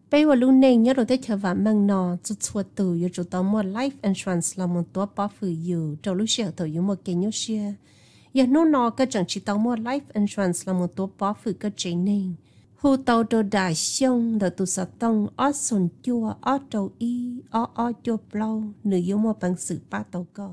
bây giờ lúc này nhớ rồi tới chờ vợ mang nọ cho chua từ giờ chủ tao mua life insurance là một tổ bảo phử yêu trong lúc xưa tôi dùng một cái nhớ xưa giờ nó nọ cái chẳng chỉ tao mua life insurance là một tổ bảo phử cái chế nên hồ tàu đồ đại xong đợt tụ sát tông ở sồn chua ở trâu y ở chua plau nữ dùng một bằng sự ba tàu co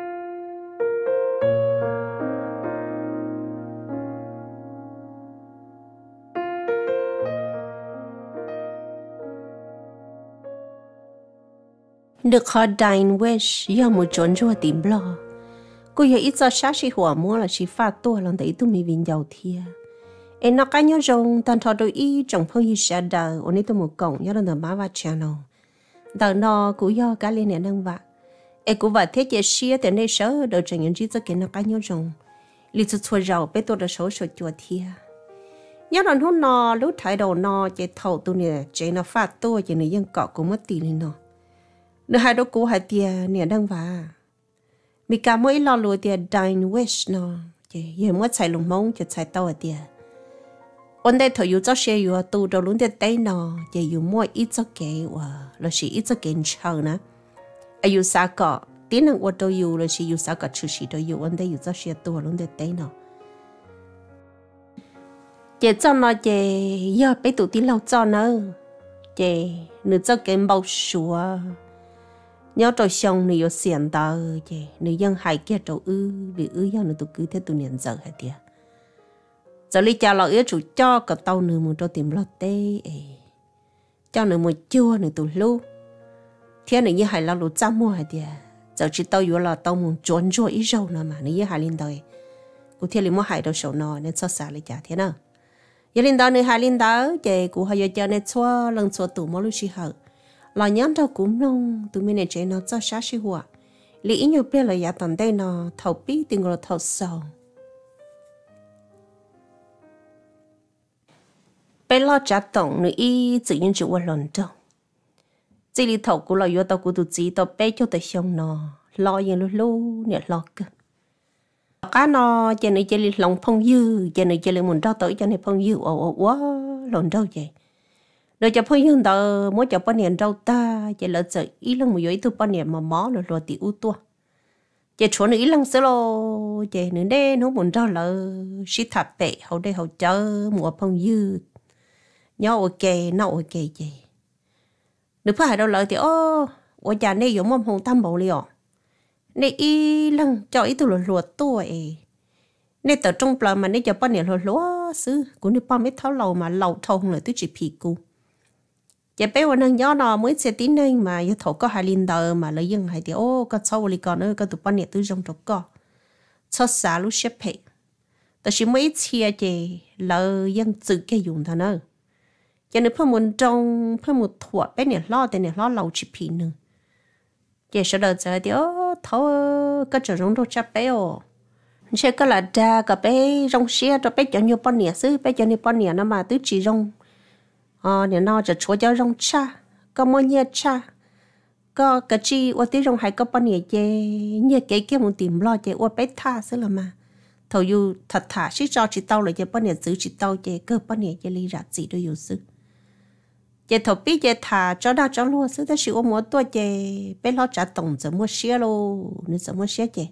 được họ dine wish giờ một chốn cho tìm lo cô giờ ít cho sát sĩ hỏa mua là chỉ pha tua lần đấy tụi mình vinh giàu thia em nó cái nhớ rong tan thọ đôi y trong phong như sẽ đờ ôn tụi một cổng nhớ lần má va channel đờ nó cũng do cá liên này đang vạ em cũng vậy thế chế xia từ nay sớ đợi chẳng những chỉ cho cái nó cái nhớ rong li cho chua rau bé tôi đã số chua thia nhớ lần hôm nọ lúc thái đầu nọ chế thầu tụi này chế nó pha tua chế này dân cọ cũng mất tiền lên nọ nơi hai đứa cũ hai tia nè đang vả mi cả mỗi lo lùi tia dine wish nó chị giờ mới xài lồng mông chị xài tàu tia ôn đây thời yêu cho xe yêu tu đầu luôn tia tay nó chị yêu mỗi ít cho cái là chỉ ít cho cái chờ nè yêu sao cọ tiếng năng ôn đâu yêu là chỉ yêu sao cọ chữ chỉ đâu yêu ôn đây yêu cho xe tu luôn tia tay nó chị cho nó chị giờ bé tụi tiếng lâu cho nó chị nửa cho cái bao sủa nhớ trò xong này có xiên tờ chứ nếu dân hay kia trò vì dân nó tụi cứ thế tụi niệm giờ hay tiệt giờ lý cha lo chủ cho cả tàu nữa một trò tìm lo tê cho nữa một chua nữa tụi lu thế này như hay lo lụt trăm mua hay tiệt giờ chỉ tàu vừa là tàu muốn trốn rồi ít rau nữa mà nếu như hay lên đời cụ thể là mua hay đâu sầu nọ nên xót xa lấy trả thế nào giờ lên đời nữa hay lên đời chứ cụ hay giờ cho nên xóa lần xóa tụi mua lúc xí hở là nhắn đâu cũng nông tụi mình này chơi nó cho sát sĩ hùa lý nhiều bé là giả tận đây nó thầu bí tiếng rồi thầu sầu bé lo trả tổng nữa y tự nhiên chịu qua lần đâu chỉ lý thầu của là do tao của tụi chị tao bé cho tao xong nó lo yên lu lu nè lo cơ cá nó cho nên chơi lòng phong dư cho nên chơi muốn đau tới cho nên phong dư quá lần đâu vậy rồi cho phong dư tao muốn cho bao nhiêu rau ta chỉ là giờ ý lăng một ít tu bao nhiêu mà mỏ rồi thì u tua chỉ chỗ nữa ý lăng sẽ lo chỉ nữa đây nó muốn rau là xí thạch bể hậu đây hậu chờ mùa phong dư nhau ok nào ok gì được phải đâu lợi thì ô ở nhà này giống mầm hồng tam bảo liò này ý lăng cho ý tu lùa tuổi này tờ trong bờ mà này cho bao nhiêu lúa xứ cũng đi bao mấy tháo lầu mà lầu thông là tôi chỉ phi cu giờ béวันนั้นย้อนnó mới sẽ tin nên mà giờ thổ có hai linh đời mà lấy dân hay thì ô có sau li còn nữa có tụi bạn nhiệt tụi trong trọc co cho xả lúc xếp hệแต่chỉ mấy chia thì lợi dân tự cái dùng thôi nữa cho nên phải muốn trong phải một thua bé nhiệt lo thì nhiệt lo lâu chỉ phi nữa giờ sau đó giờ thì ô thổ có chỗ trong trọc chấp bé ô sẽ có là cha có bé trong xe cho bé cho nhiều bạn nhiệt xứ bé cho nhiều bạn nhiệt nó mà tứ chỉ trong nè nóจะช่วยcho rong cha có mua nhẹ cha có cái chi ở tí rong hay có bao nhiêu nhẹ cái muốn tìm lo chứ ở bé tha xí là mà thầu yêu thật thà xí cho chị tao lại chứ bao nhiêu giữ chị tao chứ cơ bao nhiêu chứ lý ra gì đó yêu xí chứ thầu biết chứ thà cho đa cho luôn xí ta chỉ ở mua tôi chứ bé lo trả tổng giờ mua xe luôn nữa giờ mua xe chứ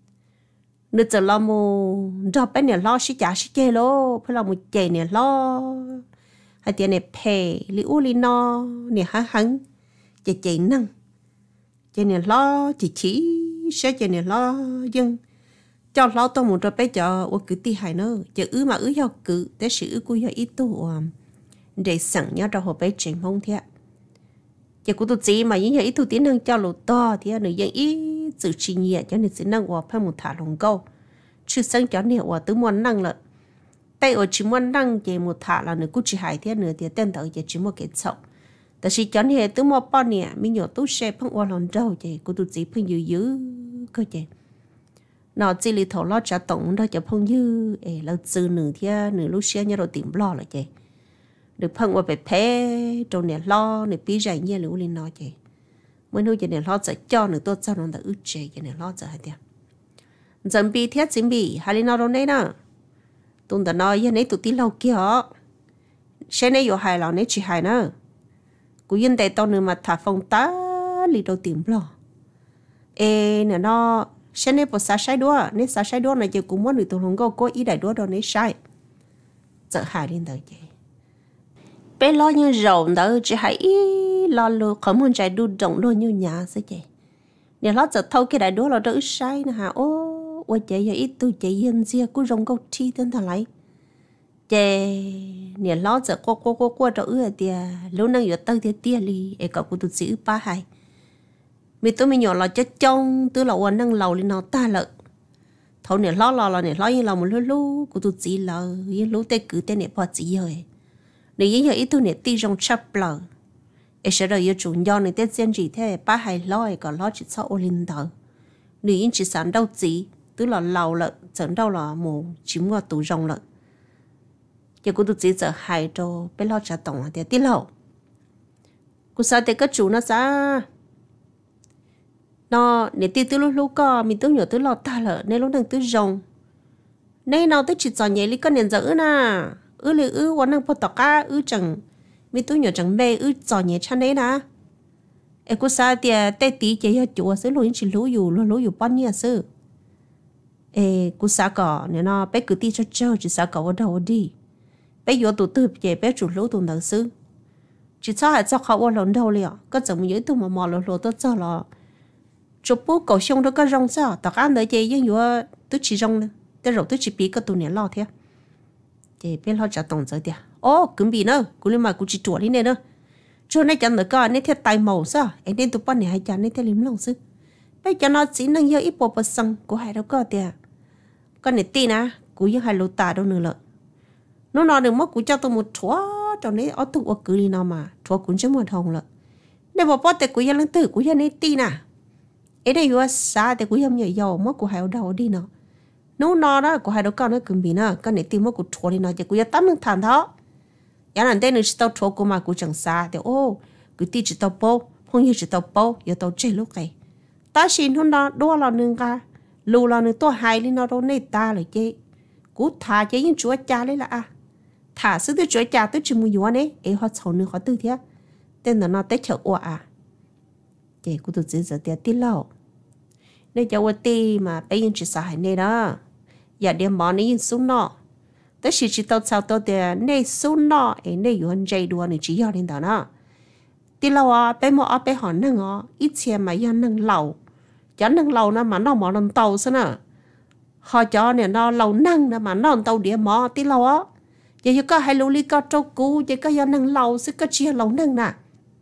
nữa giờ lo mua cho bé này lo xí trả xí chứ luôn phải lo một chè này lo hay tiền này phe li u li no nè hắn chị năng chị này lo chỉ sẽ này lo dân cho lo tôi muốn cho bé cho ô cứ ti hài nữa chứ mà do cứ để sự của do ít tu để sẵn nhớ cho họ bé chuyện không thế chứ của tôi chỉ mà những ít tu tiến năng cho lụt to thì nữa dân ít sự chi nhẹ cho nên sẽ năng hòa phải một thả lồng câu chứ sáng cho nên hòa tứ muốn năng là tay ở chỉ muốn đăng về một thả là nửa cú chỉ hại thế nửa thì tên tới chỉ một cái sậu,แต่chỉ chọn hệ từ một bao nè mình nhớ tu xe phong qua lần đầu chứ cô tu chỉ phong dữ cơ chứ nó chỉ li thầu lo trả tổng đó cho phong dữ là từ nửa thế nửa lúc xe nhớ rồi tìm lo lại chứ được phong qua về phe trong nè lo nè bí dày như lũ lên nó chứ mới nuôi cho nè lo sẽ cho nửa tôi cho nó đã ức chế cho nè lo sẽ hay thế chuẩn bị thiết chuẩn bị hay lên nó đâu đấy nè tụi ta nói như này tụi tí lâu kia xe này vô hài là này chỉ hài nữa cú yên đại tao nữa mà thả phong tá lì đầu tìm lo ê nè nó sẽ nên bỏ xa sai đua nên xa sai đua này chỉ cũng muốn người tụi hồng có ý đại đua đâu nên sai sợ hại lên đời vậy bé lo như rộng đó chỉ hãy lo luôn không muốn chạy đu động luôn như nhà sẽ vậy nè lo sợ thâu cái đại đua là đỡ sai nè hả ô ôi chạy giờ ít tôi chạy yên gì cứ rong câu chi tên thằng lấy chạy nè lo sợ qua đỡ ở tia lúc năng ở tới tia li em cậu cũng tụt xíu ba hai mình nhỏ là chết trong tức là quan năng lầu lên nó ta lợ thầu nè lo nè lo như là một lú của tụi chị là như lú tê cứ tê nè bỏ chị rồi nè như giờ ít tôi nè ti trong chắp lợ em sẽ rồi chủ nhau nè tê xem gì thế ba hai lo còn lo chỉ sau lên đó nè như chỉ sản đâu chị tức là lầu lợ chẳng đâu là một chỉ mua tủ rong lợ giờ của tụi chị giờ hai cho bé lo trả tổng là tí lầu của sao tê cái chủ nó sao nó để ti từ lúc có mình tôi nhỏ tôi lọt ta lợ nên lúc đang tôi rồng nên nào tôi chỉ chọn nhảy đi con nền dở na lì quán năng phật cá chẳng mình tôi nhỏ chẳng mê chọn nhảy chăn đấy na em có sao thì tê tí chỉ cho chùa sẽ lối chỉ lối dù bao nhiêu sư em có sao cả nên nó bé cứ ti cho chơi chỉ sao cả ở đâu đi bé vô tụ tư về bé chủ lối tụ nợ sư chỉ sao hay saoเขาở lần đâu liền có chẳng mình tụ mà mò lối tôi cho là chụp bút cầu sông đó có rong sao tao ăn đấy chị nhưng mà tôi chỉ rong tới rồi tôi chỉ bị cái tụi này lo thế chị biết lo trả tổng rồi tiệt ô cũng bị nữa cũng lên mà cũng chỉ chuột đi này nữa cho nên chẳng được coi nên theo tay màu sao em nên tụi bạn này hay chẳng nên theo liếm lòng sư bây giờ nó chỉ năng nhiều ít bộ bớt xăng của hai đâu có tiệt con này tin à cũng như hai lô tà đâu nữa lợ nó nói được mất cũng cho tôi một chúa cho nên ở tụi cứ đi nào mà chúa cũng chưa một hồng lợ nếu mà bắt được cũng như lần tử cũng như nên tin à ấy đây vừa xa thì cũng nhảy dầu mất của hai đầu đi nó nó đó của hai đầu con nó cũng bị nó con này tìm mất của chùa đi nó chỉ cũng tắm nước thản đó giá là đây nó chỉ tao chùa của mà cũng chẳng xa thì ô cứ ti chỉ tao bố không như chỉ tao bố giờ tao chơi lúc này ta xin hôm đó đua là nương ca lù là nương tôi hai lên nó đâu này ta lại chơi cú thả chơi những chúa cha đấy là à thả sức tôi chúa cha tôi chỉ muốn yếu đấy ấy họ xấu nương họ tư thế tên là nó tới chợ ủa à chị cũng tụt giờ tí lâu nên cho tôi tí mà bây giờ chỉ sợ hay này đó giờ đem món này xuống nọ tới chỉ tao sao tao để này xuống nọ ấy nàyอยู่anh dây đua này chỉ do lên đó nè tí lâu à bé mò bé hỏi năng à ít xe mà do năng lẩu cho năng lẩu nó mà nó mò năng tàu sao nè họ cho này nó lẩu năng mà nó tàu địa mò tí lâu á giờ có hai lũ ly có trâu cú giờ có do năng lẩu sẽ có chia lẩu năng nè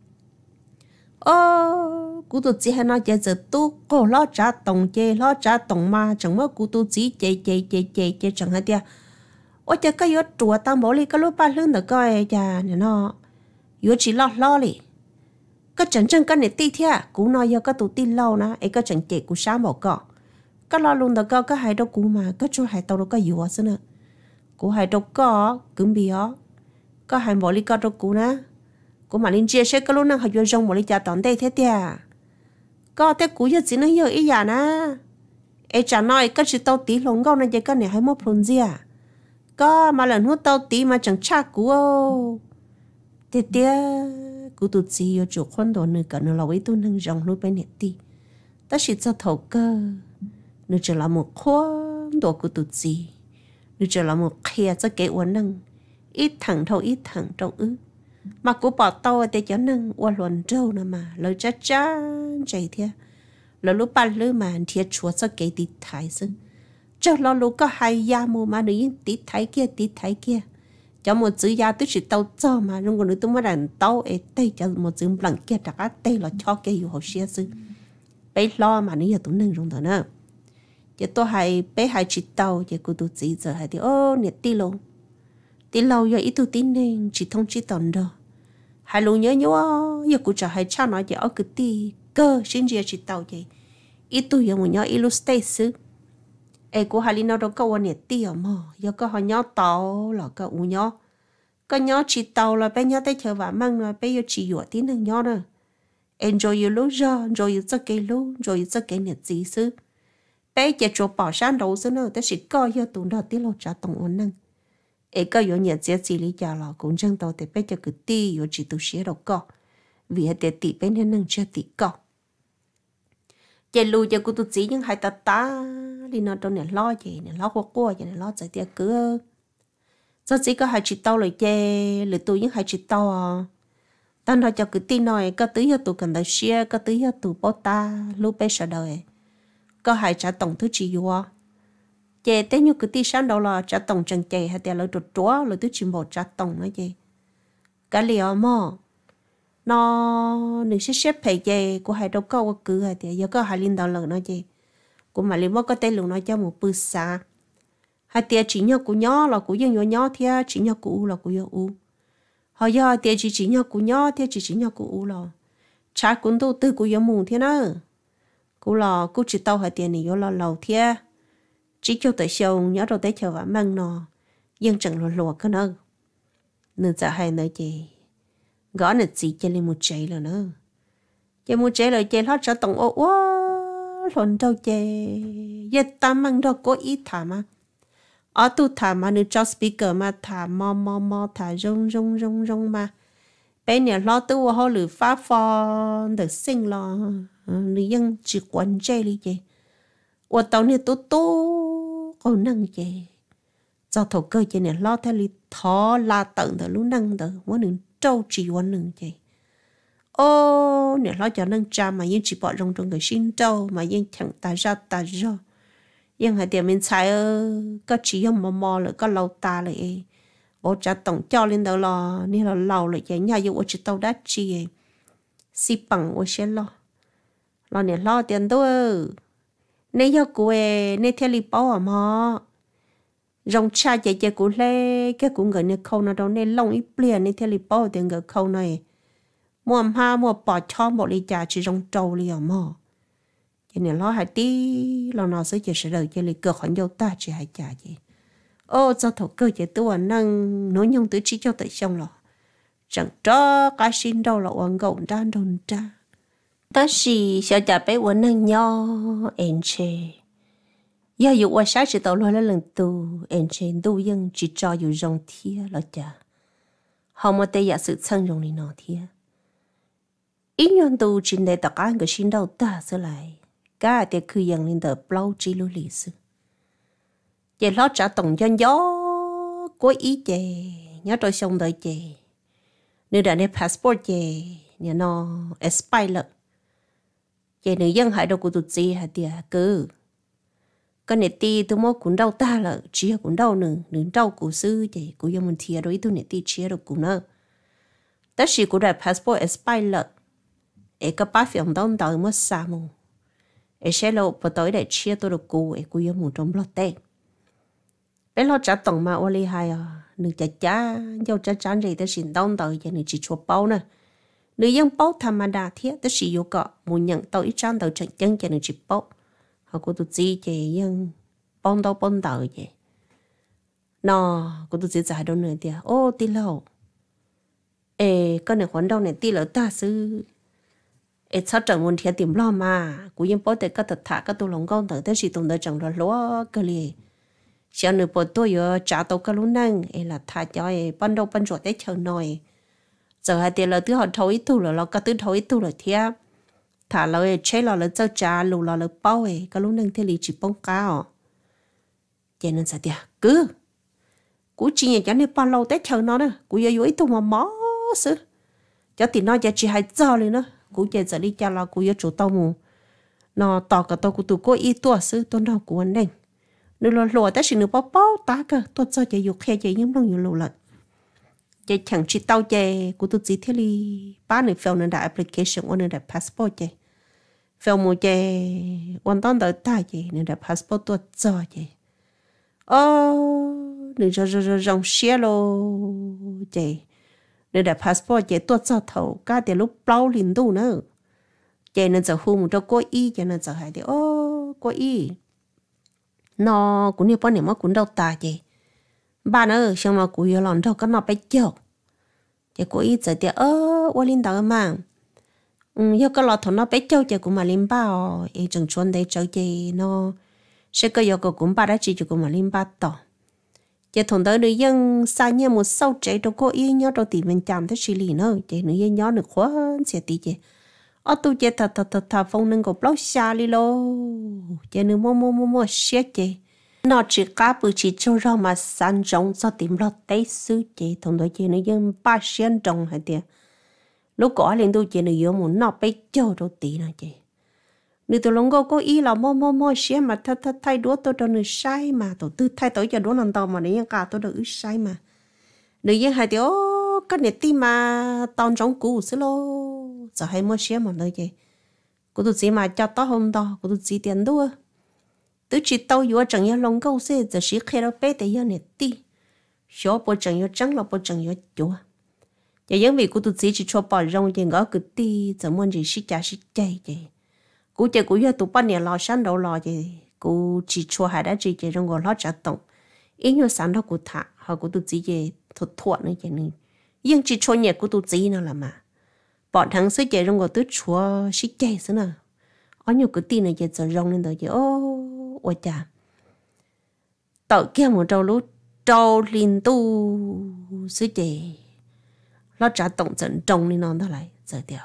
cú tu chỉ hay nói giờ tu cô lo trả tổng mà chẳng mất cú tu chỉ chơi chẳng hay tia ôi giờ cái yếu chùa tăng bảo li cái lúc ba lưng được coi giờ này nó yếu chỉ lo li cái chẳng cái này ti thia cú nói giờ cái tu ti lâu na ấy cái chẳng chạy cú sáng bảo cọ cái lo luôn được coi cái hai đâu cú mà cái chỗ hai tàu đâu cái yếu nữa cú hai đâu có cứng bì ó cái hai bảo li cái đâu cú na cô mà linh chia sẻ cái lúc nào học vô trong một lý trả tận đây thế tiệt có thế cú giờ chỉ nói nhiều ý giả na ấy chả nói cái chuyện tao tí lồng gạo này cái này hay mua phun gì à có mà lần hút tao tí mà chẳng chắc cú ô thế tiệt cú tụt gì ở chỗ khoan đồ nữa cả nữa là với tôi nâng rong luôn bên này tí ta chỉ cho thầu cơ nữa chỉ là một khoan đồ cú tụt gì nữa chỉ là một kia cho cái uốn nâng ít thằng đâu mà cô bỏ tao để cho năng qua luận trâu nè mà lời chắc chắn chạy thế lời lúc ba lứa mà thiệt chúa sao cái tí thái xứ cho lo lúc có hai gia mua mà được những tí thái kia cho một chữ gia tôi chỉ tao cho mà trong còn nữa tôi mới làm tao ấy tay cho một chữ bằng kia đặt á tay là cho cái yêu học xưa xứ bé lo mà nếu giờ tôi nâng trong đó nữa giờ tôi hay bé hay chỉ tao giờ cô tôi chỉ giờ hay thì ô nè tí lâu giờ ít tôi tin nên chỉ thông chỉ tận đó hai lũ nhớ giờ cũng chả hay cha nói giờ ở cái tí cơ xin gì chỉ tàu vậy ít tôi giờ muốn nhớ illustrate ấy của hai linh đâu có quan niệm tí ở mà giờ có họ nhớ tàu là có u nhớ có nhớ chỉ tàu là bé nhớ tới chờ và mang rồi bé giờ chỉ dựa tí năng nhớ nữa enjoy you lúc giờ enjoy you cho cái lúc enjoy you cho cái nhiệt gì xứ bé giờ chỗ bỏ sang đầu xứ nữa tới chỉ coi giờ tụi đó tí lâu trả tổng ổn năng ấy có nhiều nhiệt gì lý do là cũng chẳng tao để bé cho cái tí rồi chỉ tu sửa đâu có vì hết tiệt tị bên nên nâng chưa tị cọ chạy lùi cho cô tụt chỉ nhưng hai ta đi nó trong này lo gì này lo qua gì này lo chạy tiệt cứ sao chỉ có hai chị tao rồi chê lừa tôi những hai chị tao à ta nói cho cứ tin nói có tứ cho tụi cần đại xia có tứ cho tụi bố ta lúc bé sợ đời có hai trả tổng thứ chỉ vô chê thế như cứ tin sáng đầu là trả tổng chẳng chê hay tiền lợi trột chúa lợi thứ chim bò trả tổng nói chê cái liều mà nó nữ sẽ xếp phải chê của hai đâu câu cứ hay tiền giờ có hai linh đạo lợi nói chê của mà linh bố có tên luôn nói cho một bữa xa hai tiền chỉ nhau của nhỏ là của dân nhỏ thì chỉ nhau của u là của u họ giờ tiền chỉ nhau của nhỏ thì chỉ nhau của u là cha cũng đâu tư của dân mù thế nào cũng là cũng chỉ tao hai tiền này vô là lầu thì chỉ cho tới sau nhớ rồi tới chờ và mang nó dân chẳng lùa cái nữa nên giờ hai nơi chị gõ nè chị cho lên một chạy rồi nữa chị một chạy rồi chị lót cho tổng ô quá lần đâu chị giờ ta mang đâu có ý thả mà ở tu thả mà nữ cho speaker mà thả mò thả rong mà bên nhà lo tu họ lử phá phò được sinh lo nữ dân chỉ quấn chạy đi chị ở tàu này tu còn năng chị do thầu cơ chị này lo theo lý thó la tận từ lúc năng từ muốn đừng trâu chỉ quan đừng chị ô này lo cho năng cha mà nhưng chỉ bỏ rong trong người sinh trâu mà nhưng chẳng ta ra nhưng hai tiền mình xài có chỉ không mò lại có lâu ta lại ô cha tổng cho lên đầu lo nên là lâu lại chị nhà yêu ô chỉ tàu đắt chi xí bằng ô xe lo này lo tiền tôi nên cho cô nên theo lý bảo mà rong cha chạy cũng lấy cái cũng người nên khâu nó đâu nên long ít bia nên theo lý bảo tiền người khâu này mua bỏ cho một ly trà chỉ rong trâu liền mà cho nên lo hai tí lo nào sẽ chỉ đời cho lý cơ khoản dâu ta chỉ hai trà gì ô cho thầu cơ chỉ tôi năng nói nhung tới chỉ cho tới xong rồi chẳng cho cái xin đâu là uống gạo đan đồn cha đó là小家被我能要安全，要有我啥知道了人都安全都用只找有容天了家，好么得也是承容的那天，因为都真的大家个心到大出来，家的คืออย่างนั้น的包知路历史，也老早懂人哟，过一节，nhớ tôi xong đời chè, nếu đã nên passport chè, nhớ nó expire vậy nữ dân hại đâu của tụi chị hả tiệt cứ cái này ti tụi mốt cũng đau ta là chia cũng đau nữa nữ đau của sư vậy của dân mình thiệt rồi tụi này ti chia được cũng nữa tất nhiên của đại passport expire ấy cái bát phiền đau đau mất xa mù ấy sẽ lâu vào tới để chia tôi được của dân mình trong lót tệ bé lo trả tổng mà oli hay à nữ chả dâu chán gì tới xin đau đau vậy nữ chỉ chua bao nè nữ dân bao tham đa thiết tức sử dụng cọ muốn nhận tàu ít trang tàu trận chân cho nữ chỉ bao họ có tụi gì chị dân bông tàu vậy nó có tụi gì giải đâu nữa thì ô tí lâu con này khoản đâu này tí lâu ta sư sao chẳng muốn thiệt tìm lo mà cũng dân bao để các thật thả các tụi lòng con tới sử dụng tới chẳng rồi lúa cái gì sau nữa bao tôi giờ trả tàu cái lúc năng là thả cho ban đầu ban ruột tới chờ nồi giờ hai tiền là thứ họ thấu ít tu là có thứ thấu ít tu là thiệt thả lời chế là cho trả lù là bao ấy cái lúc nâng thế lý chỉ bông cao cho nên sao tiệt cứ cú chỉ nhận cho nên bao lâu tết chờ nó nè cú yêu ít tu mà mó sư cho thì nó chỉ hai giờ lên nữa cú giờ giờ đi cho là cú yêu chủ tao mù nó tỏ cả tao cú tu có ít tu sư tôi nào cú anh đây nếu lo lùa tết xin được bao ta cơ tôi cho chỉ yêu khe chỉ những đông nhiều lù lại chị chẳng chỉ tao chị của tôi chỉ thiết li ba người phiếu nên đã application nên đã passport chị phiếu một chị hoàn toàn đợi ta chị nên đã passport tôi cho chị nên rong xe lô chị nên đã passport chị tôi cho thầu cả tiền lúc bao liền đủ nữa chị nên giờ hôm cho cô y chị nên giờ hay thì cô y nó cũng như bao nhiêu mà cũng đâu ta chị ba nữa xong mà cụ yêu lòng đâu có nó phải chịu thì cụ ý giờ thì qua linh đạo mà yêu có lo thằng nó phải chịu thì cũng mà linh bao ấy chẳng chuẩn để chơi gì nó sẽ có yêu cũng ba đã chỉ cho cũng mà linh ba tỏ chị thằng đó nữ dân xa nhà một sau chạy đâu có yên nhớ đâu thì mình chạm tới xử lý nữa chị nữ dân nhớ được quá sẽ tí chị ở tôi chị thật phong nâng có blog xa đi lô chị nữ mua xếp chị nó chỉ cá bự chỉ cho ra mà sản rộng cho tìm lọt tế sư chị thằng đó chị nữ dân ba xuyên trồng hay tiền lúc có lên tôi chị nữ dân muốn nó bây giờ đâu tí nữa chị nữ tôi lòng có ý là mua xếp mà thay đũa tôi cho nữ sai mà tôi tư thay tôi cho đũa lần đầu mà nữ cả tôi được sai mà nữ dân hay tiểu cái này tim mà tao trong cũ xí lô giờ hay mua xếp mà nơi chị cô tôi chỉ mà cho tao hôm đó cô tôi chỉ tiền đua tôi chỉ tao vừa chẳng như lòng câu xe giờ chỉ khi đó bé để cho này ti số bộ chẳng như trắng là bộ chẳng như chúa giờ những vì cô tôi chỉ cho bỏ rong thì ngõ cứ ti giờ muốn gì xí chạy chị cô chơi cô giờ tụ bao nhiêu lò sáng đầu lò chị cô chỉ cho hai đã chị trong ngõ lót trả tổng ý như sáng đó cô thả hoặc cô tôi chỉ về thuật nữa chị nên nhưng chỉ cho nhẹ cô tôi chỉ nữa là mà bọn thằng sẽ chạy trong ngõ tôi chúa xí chạy xí nào ở nhiều cái tin này chị giờ rong lên đó chị ôi chà tao kia một trâu lú trâu linh tu sư chị nó trả tổng trận trông lên nó lại giờ tiểu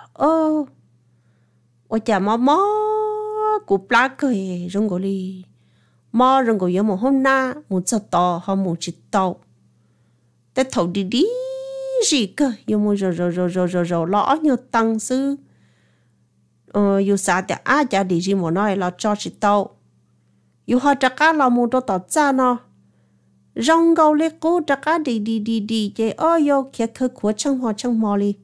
ôi chà mò của plá cười rong gọi đi mò rong gọi một hôm na một giờ to hoặc một chỉ tàu để thầu đi gì cơ yêu một rồi lo nhiều tăng sư yêu sao để chả đi gì mà nói là cho chỉ tàu yêu họ chắc cả là một đồ cha nó rong gầu lấy cố chắc cả đi chứ yêu kia khơi của trong mò đi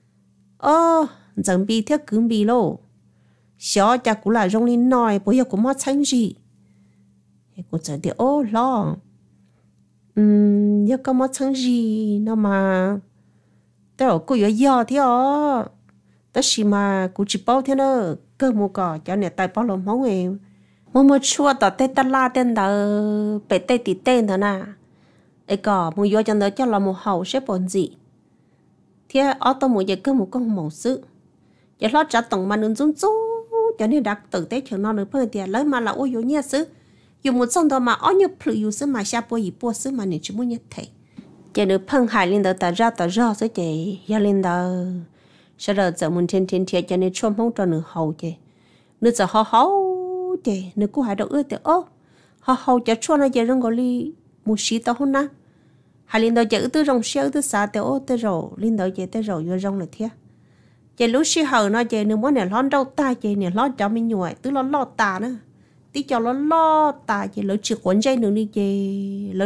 chẳng bị theo cứng bị lô xó chắc cũng là rong lên nói bây giờ cũng mất tranh gì cũng chẳng để lo giờ có mất tranh gì nó mà tao cũng yêu thế tao chỉ mà cũng chỉ bao thế nữa cơ một cỏ cho nên tay bao lồng máu em mua chua tao tết ta la tên tao bể tết tí tên thôi nè ấy cỏ mua vô cho nó cho là một hậu xếp bồn gì thế ở tao mua giờ cơ một con màu sứ giờ lo trả tổng mà nương rún cho nên đặt tự tết cho nó được phân tiền lấy mà là ôi vô nhẹ sứ dùng một xong đó mà ở như pleu yêu sứ mà xa bôi sứ mà nên chỉ muốn nhẹ thế giờ được phân hại lên đó ta ra sứ chị giờ lên đó sau đó giờ muốn trên cho nên chôm không cho nửa hậu chị nửa giờ họ chị nửa cô hại đâu ưa thì họ cho cho nó giờ rong gọi đi một xí tao không na hai lên đó giờ từ rong xéo từ xa thì tới rồi lên đó giờ tới rồi vô rong là thế giờ lúc xí hậu nó giờ nửa món này lon đâu ta giờ này lon cho mình nhồi từ lo ta nữa tí cho nó lo ta giờ lỡ chỉ quấn dây nữa đi giờ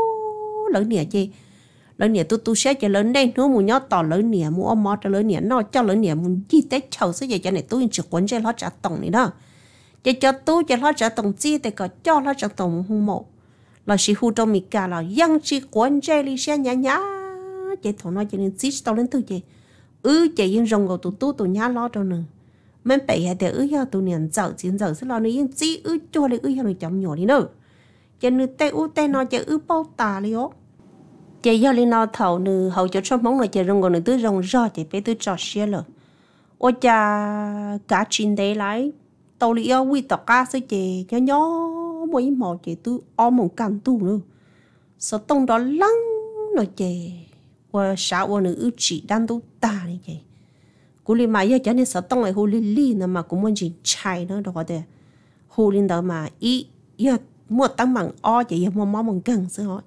lỡ nè giờ lỡ nè tôi sẽ cho lớn đây nó muốn nhớ tỏ lỡ nè muốn ôm mò cho lỡ nè nó cho lỡ nè muốn chi tết chầu sẽ giờ cho này tôi chỉ quấn dây nó trả tổng này đó giờ cho tôi cho nó trả tổng chi thì có cho nó trả tổng hung mộ là sĩ hu trong mình cả là dân chỉ quấn dây đi xe nhá giờ thằng nó cho nên chỉ tao lên tôi giờ giờ yên rong của tôi nhá lo đâu nữa mình bị hay để ya tụi niệm chiến dạo sẽ lo nữa yên chỉ cho lại ya rồi chậm nhỏ đi nữa giờ nữa tay nó giờ bao tà đi ó giờ giờ lên nó thầu nữa hậu cho trong mong là giờ rong của nữa tôi rong rõ giờ bé tôi cho xe rồi ôi cha cả chín đấy lại tàu li quy tàu cá sẽ giờ nhỏ mỗi mỏ giờ tôi một căn tu nữa sao tông đó lăng rồi giờ và sao nữa chỉ đang tu ta này giờ cú li mà giờ cho nên sợ tông lại hồ li nè mà cũng muốn chỉ chạy nữa đó để hồ linh đó mà giờ mua tăng bằng vậy giờ mua món gần xưa hỏi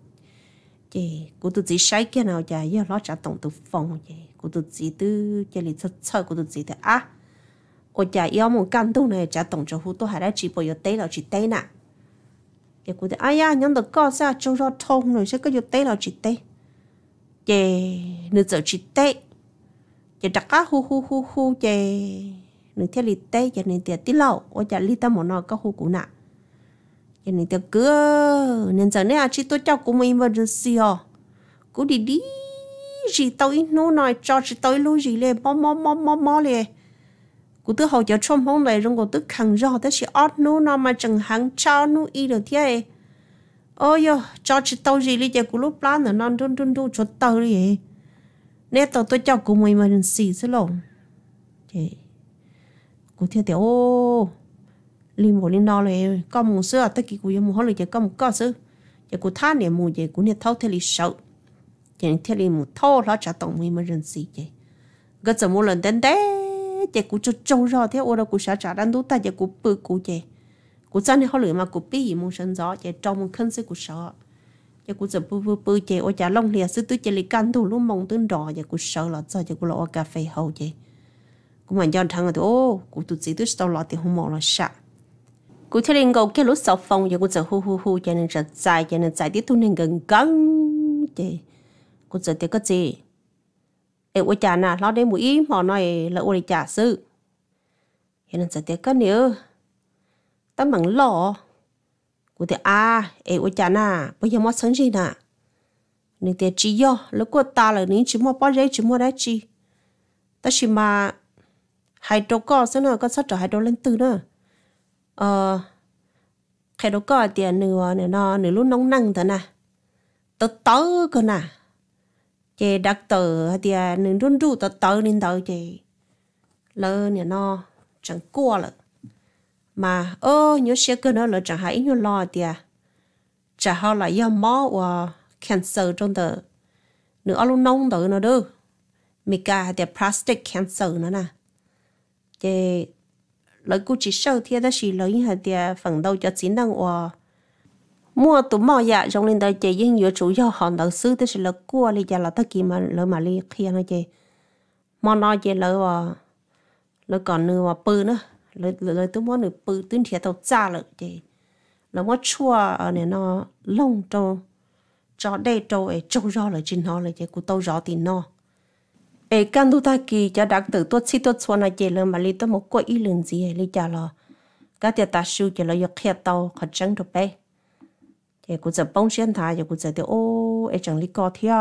chị cô tự chỉ sai cái nào giờ lo trả tổng từ phòng chị cô tự chỉ từ cái lịch sử cô tự chỉ thế ôi giờ yêu một căn tu này trả tổng cho hồ tôi hay là chỉ bao giờ tế là chỉ tế nè chị cô tự ai nhóm được co ra trong giao thông rồi sẽ có giờ tế là chỉ tế chị nữ giờ chỉ tế chị đặt cá hu chị nữ theo lịch tế chị nên tiền tí lâu ôi giờ lịch ta một nó có hu cũ nè chị nên tiền cứ nên giờ này chị tôi cho cô mình vào được xíu cô đi gì tao ít nó nói cho chị tao lưu gì lên mò lên cô tôi hậu giờ trong hôm này trong cô tôi khẳng rõ tới chị ót nó mà chẳng hàng trao nó y được thế ôi yo cho chị tao gì lên chị cô lúc plan nữa nó đun cho tao đi nè tao tôi cho cô mình mà xì xí lộn chị cô theo tiểu linh một linh đo này có một sữa tất kỳ cô yêu một hồi rồi có một con sữa giờ cô tha niệm mù giờ cô niệm thâu thế li sợ giờ thế li mù thâu nó trả tổng mình mà rừng gì vậy cái giờ một lần đến đấy giờ cô cho trâu rồi thế ô đâu cô sẽ trả đàn đủ ta giờ cô bự cô giờ cô chân thì họ lười mà cô bí gì muốn sinh gió giờ trong một khăn sẽ cô sợ giờ cô giờ bự giờ ô trả lông lìa sư tứ giờ li can thủ lúc mong tương đỏ giờ cô sợ là giờ cô lo cà phê hậu giờ cô mà do thằng rồi ô cô tụt gì tụt sau lo thì không mong là sợ cô thấy lên cầu cái lúc sau phòng giờ cô giờ hu cho nên dài tiếp thu nên gần căng chị cô giờ thì có gì em ôi cha nè lo đến mũi họ nói là ôi cha sư cho nên giờ thì có nữa tấm bằng lọ cô thì em ôi cha nè bây giờ mất sống gì nè nên thì chỉ do lúc cô ta là nên chỉ mua bao giấy chỉ mua đấy chi ta chỉ mà hai trâu co xí nữa có sát trở hai trâu lên từ nữa khi đó có tiền nửa lúc nóng nắng thế nè tớ cơ nè chị đặc tử tiền nửa run ru tớ nên tớ chị lỡ nè nó chẳng qua了mà nhớ xe cơ nó là chẳng hay nhớ lo tiền chả họ là do máu và cancer trong tờ nửa lúc nóng tớ nó đâu mình cả tiền plastic cancer nữa nè chị lời cô chỉ sau thì đó là lời hạt địa phần đầu cho chính năng và mua tủ mò dạ trong lên đây chị nhưng nhiều chủ yếu họ đầu sư tức là cua li giờ là tất kỳ mà lời mà li khi nó chị mò nói chị lời và lời còn nữa bự nữa lời tủ mò nữa bự tuyến thiệt tàu xa rồi chị lời mò chua này nó lông cho đây trâu ấy trâu rau là trên nó là chị cô tàu rau thì nó can tu ta kỳ cho đặc tử tốt xí tốt xuân này chỉ là mà li tôi một quậy ý lượng gì li chả lo cái tiệt ta siêu chỉ làយកkhé tàu khó trắng được bé thì cũng giờ bông xuyên thà thì cũng giờ thì chẳng li co thia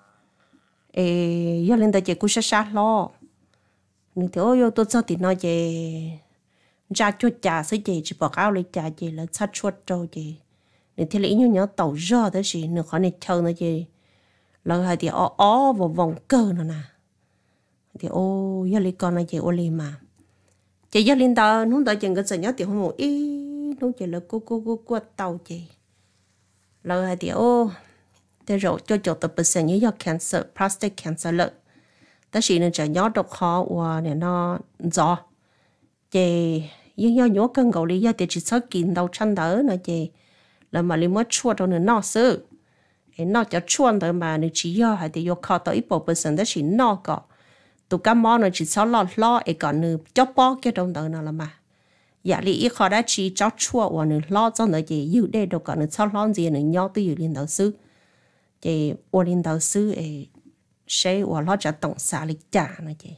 giờ lên đây chỉ cũng sát lo nhưng thì yo tôi cho thì nó chỉ ra chuột chả sẽ chỉ bỏ áo li chả chỉ là sát chuột trâu chỉ nên thì lấy nhau tàu rơ đó gì nữa khó này chờ nó chỉ là hai thì vào vòng cơ nữa nè thì giờ lấy con này chị li mà chị giờ lên tàu nó tàu chẳng có gì nhớ thì không một ý nó chỉ là cô tàu chị là hai thì thế rồi cho tập bớt sẽ nhớ do cancer plastic cancer lợn ta chỉ nên chỉ nhớ độc khó và để nó gió chị nhưng nhớ cân gạo lý do thì chỉ sợ kín đầu chân đỡ nó chị là mà lấy mất chua đâu nữa nó sư nó cho chuan tới mà nếu chỉ do hay thì do khó tới ít bộ phận đó chỉ nó có tụ cá món nó chỉ sau lo ấy còn nữa chóp bó cái trong đó nào là mà dạ lý ít khó đã chỉ cho chua và nữa lo cho nó chỉ yêu đây đâu còn nữa sau lo gì nữa nhau tới yêu liên đạo sư thì ở liên đạo sư ấy sẽ và lo cho tổng xã lịch trả nó chị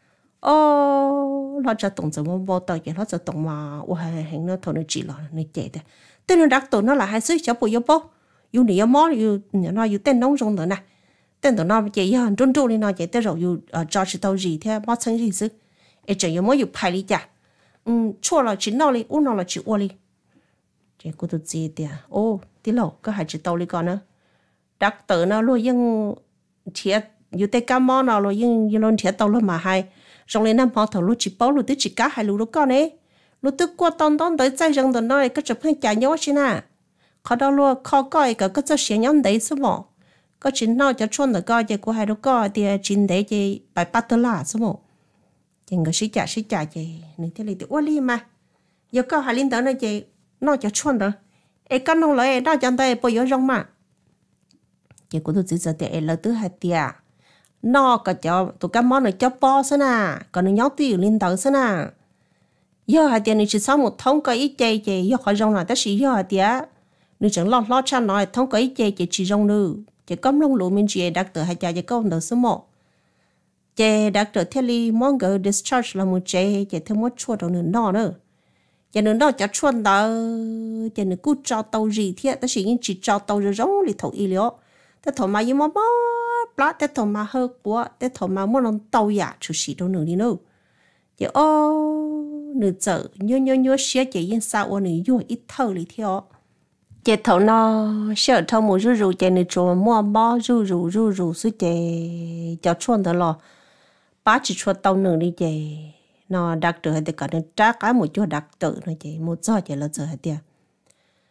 lo cho tổng sự muốn vô tới cái lo cho tổng mà hành nó thôi nó chỉ là nó chạy đấy tên nó đặc tổ nó là hai sư cháu bùi yêu bố yêu nỉ mó yêu nó yêu tên nông trong đó nè tên tụi nó chỉ yêu trôn trôn đi nó chỉ tên rồi yêu cho chỉ tao gì thế mó chân gì chứ ấy chỉ yêu mó yêu phải đi chả chua là chỉ nó đi uống nó là chỉ uống đi chỉ cô tụi gì thế tí lâu có hai chỉ tao đi con nữa đặc tử nó luôn nhưng thiệt yêu tên cá mó nào luôn nhưng luôn thiệt tao luôn mà hay trong lên năm họ thầu luôn chỉ bao luôn tới chỉ cá hai luôn con ấy luôn tức qua tон tới trái rừng tụi nó cái chụp hình chả nhớ chứ nè khó đâu luôn khó coi cái cho xe nhóm đấy số một có chuyện nào cho chuồn được coi thì của hai đứa coi thì chuyện đấy thì bài bắt tới là số một thì người sĩ trả thì nên thế này thì ôn li mà giờ có hai linh tới này thì nó cho chuồn được ấy con nông lợi nó cho tay bây giờ rong mà thì của tôi chỉ giờ thì là thứ hai tia nó có cho tụi các món này cho po xí nè còn nó nhóc tiêu linh tới xí nè giờ hai tiền này chỉ sau một thông cái ít chơi thì giờ khỏi rong là ta chỉ giờ hai tiền nếu chẳng lo cha nói thông cái chơi chỉ rong nữa chỉ cấm lông lụa mình chỉ đặc tử hay chỉ công đầu số một chỉ đặc tử theo li mong gỡ discharge là một chỉ thêm một chuột đầu nữa chỉ nữa nó cho chuột đó chỉ nữa cút cho tàu gì thế ta chỉ cho tàu rồi rong li thầu y liệu ta thầu mà yếm bó plá ta thầu mà hơi quá ta thầu mà muốn làm tàu giả chủ sĩ đâu nữa đi nữa chỉ nửa giờ nhớ xé chỉ yên sao nửa vô ít thâu li theo chị thầu nó sợ thâu một rú chị nửa chỗ mua bó rú suy chị cho chuồn đó lo bá chỉ chuồn tàu nửa đi chị nó đặc tử hay thì cả nó trả cái một chỗ đặc tử nó chị một giờ chị là giờ hay tiệt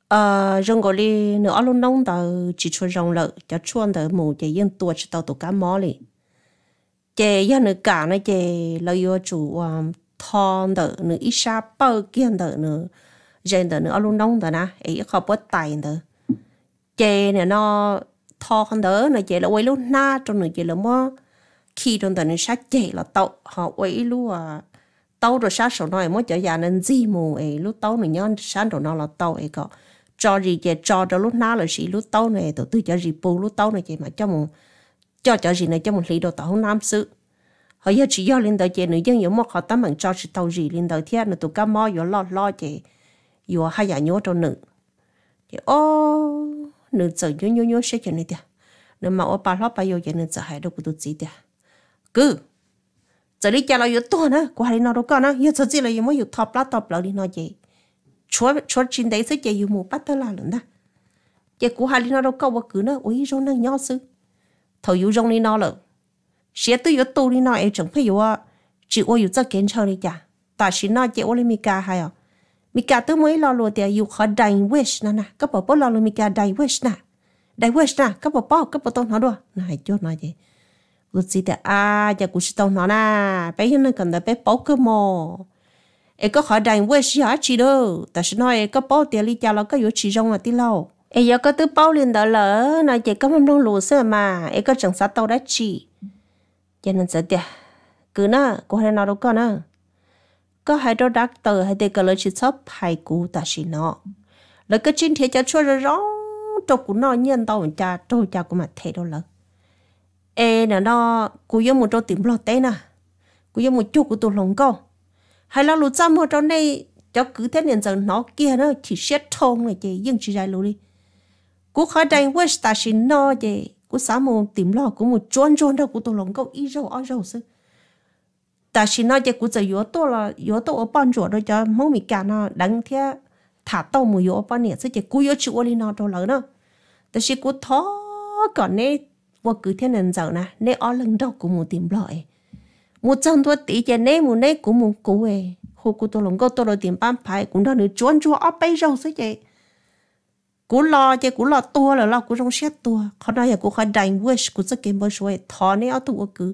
rong gọi đi nửa luôn nông tờ chỉ cho rong lợ cho chuan tờ mù chỉ yên tua chỉ tàu tụ cá mò li chè giờ nửa cả này chè lợi yêu chủ thon tờ nửa ít sa bơ kiên tờ nửa trên tờ nửa luôn nông tờ na ấy không bớt tài tờ chè nè nó thon tờ nè chè là quay luôn na trong nửa chè là mò khi trong tờ nửa sát chè là tàu họ quay luôn tàu rồi sát sổ nói mới trở ra nên gì mù ấy lúc tàu này nhon sát rồi nó là tàu ấy có cho gì chè cho lúc na là gì lúc tàu này tụi tôi cho gì bù lúc tàu này chè mà cho một cho gì này cho một lý đồ tàu nam sự họ giờ chỉ do lên đời chè nữ dân有một họ tấm bằng cho sự tàu gì lên đời thiên là tụi cá mò有lo chè有hai nhà nhớ cho nữ chè nữ giờ nhớ sẽ cho này tiệt nữ mà ở ba lót ba yêu chè nữ giờ hai đâu cũng tụi gì tiệt cứ giờ đi chè là有多呢过来那都干呢有这这了有没有 top 了的那chè chúa trên đấy sẽ chè有một bắt tới là lớn đó chè của hai nó đâu câu vào cứ nó ôi rong năng nhỏ sư thầu yêu rong đi nó lợ sẽ tôi yêu tu đi nó ấy chẳng phải yêu chỉ ôi yêu cho kiến chơi đi chả ta chỉ nó chè ôi mika hay à mika tôi mới lo luôn thì yêu khó đánh wish nè các bảo lo luôn mika đánh wish nè các bảo tao nó đùa này chốt nói gì lúc gì thì giờ cũng tao nó nè bây giờ nó cần là bé bảo cơ mò ấy có khỏi đánh wish hả chị đâu ta chỉ nói có bảo tiền đi chả là có yêu chỉ rong là tí lâu ấy giờ có thứ bảo liền đó lỡ nói chỉ có mong lùa sơ mà ấy có chẳng sao tao đã chỉ cho nên sợ tiệt cứ nó có hai nào đâu có nữa có hai đôi đắc tờ hai đôi cái lời chỉ sắp hai cú ta chỉ nó là cái chuyện thiệt cho chua rồi rõ trâu của nó nhân tao mình cha trâu cha của mặt thế đâu lỡ nè nó cú yêu một trâu tìm lọt té nè cú yêu một chút của tụi lồng câu hay là lụt ra một trâu này cho cứ thế nên giờ nó kia nó chỉ xét thông này chị nhưng chỉ ra luôn đi cú khỏi đánh wish ta chỉ nó chị cú sáng một tìm lọt của một chôn đâu của tụi lồng câu ít rau sư ta chỉ nói cho cụ giờ yếu tố ở ban chỗ đó cho mong mình cả nó đánh theo thả tàu mùi yếu ban này sẽ chỉ cụ yếu chịu đi nó đâu lớn nữa ta chỉ cụ thó còn nè qua cứ thế nên giờ nè nè ở lần đầu cũng muốn tìm lại một trăm tuổi tỷ cho nè một nè cũng muốn cụ ấy hồ cụ tôi lòng câu tôi rồi tìm ban phải cũng đó nữa chôn ở bây giờ sẽ vậy cụ lo tua là lo cụ trong xét tua họ nói là cụ phải đánh wish cụ sẽ kiếm bao số thọ nè ở tụ cứ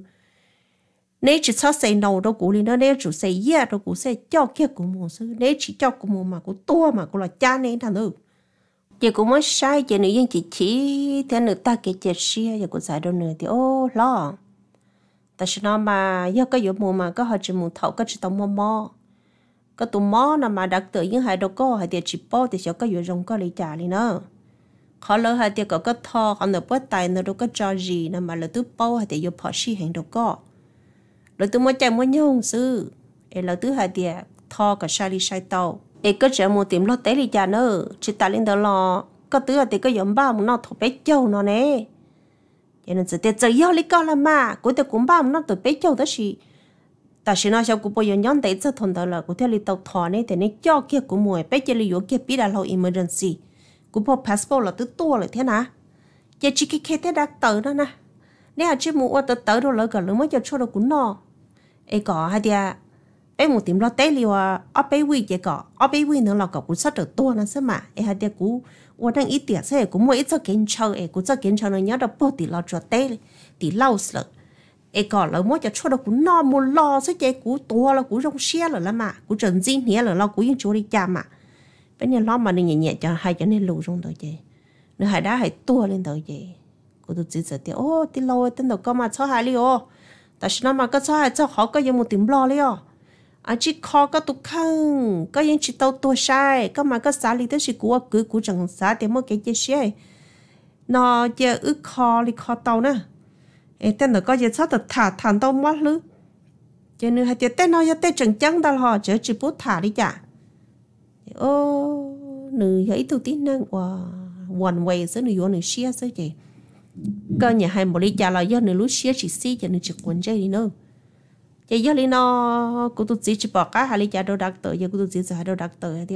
nếu chỉ cho xây nấu đâu cũng liền đó nếu chủ xây gì đâu cũng xây cho kia cũng một số nếu chỉ cho cũng một mà cũng tua mà cũng là cha nên thằng nữa chị cũng mới sai chị nữ dân chỉ thế nữ ta cái chị xia chị cũng sai đâu nữa thì lo tại sao nó mà do cái vụ mùa mà có họ chỉ mùa thầu có chỉ tao mò có tụi mò nào mà đặc tự những hai đâu có hai tiệt chỉ bao thì sẽ có vụ rong có lấy trả đi nữa khó lỡ hai tiệt có thò còn được bớt tài nữa đâu có cho gì nào mà lỡ tứ bao hai tiệt vô bỏ xi hàng đâu có rồi tôi mới chạy mới nhung sư là thứ hai tiệt thò cả sai tàu có chợ một tiệm lo té đi chả nữa chỉ ta lên đó lo có thứ hai tiệt có giống ba một nó thổ bé châu nó nè cho nên giờ tiệt giờ yêu lấy con là mà của tiệt cũng ba một nó thổ bé châu đó gì ta chỉ nói sao cũng bây giờ nhón tới cho thằng đó là của tiệt lấy tàu thò này thì này cho kia của mùi bé chơi lấy vô kia biết là lâu emergency của bộ passport là thứ tua là thế nào giờ chỉ cái thế đặc tử đó nè nếu mà chỉ mua tới đâu lỡ cả lỡ mới cho cho đâu cũng no có hai dia bé một tiệm lo té liu ở bé quy vậy ở bé quy nữa là cũng rất được to nữa mà hai dia cũng đang ít tiền sẽ cũng mua ít cho kiến chơi cũng cho kiến chơi nó nhớ được bao tỷ lo cho té tỷ Laos rồi có lỡ mới cho cho đâu cũng no mua lo sẽ chơi cũng to là cũng rong xe rồi mà cũng trần zin nhẹ rồi lo cũng những chỗ đi chạm mà bé này lo mà nhẹ nhẹ cho hai cho nên lù rong rồi chơi nữa hai đá hai tua lên rồi chơi cũng tôi chỉ sợ thì tí lâu tên đầu có mà cho hai liuแต่ฉันมาก็ใช่เจ้าเขาก็ยังมุติมรอเลยอ่ะอันที่คอก็ตุกขังก็ยังชิดตัวใช่ก็มาก็สาลีแต่ชิกูว่ากูจังสาแต่เมื่อกี้เจ๊ใช่นอเจ้าอึคอลิคอเตานะแต่หนูก็จะชอบแต่ถานเตามัดลึเจ้าหนูให้เจ้าแต่นอยแต่จังจังตลอดเจ้าจีบถาดิจ้ะหนูอยากอีตัวที่นั่งว่าวันเวย์ซะหนูอยู่หนูเชียร์ซะเจ้cái nhà hai một lý trả là do người lúa xía chỉ xí cho nên chỉ quấn dây đi nữa chỉ do lý nó cô tụt chỉ bỏ cá hai lý trả đồ đặc tự giờ cô tụt chỉ hai đồ đặc tự thì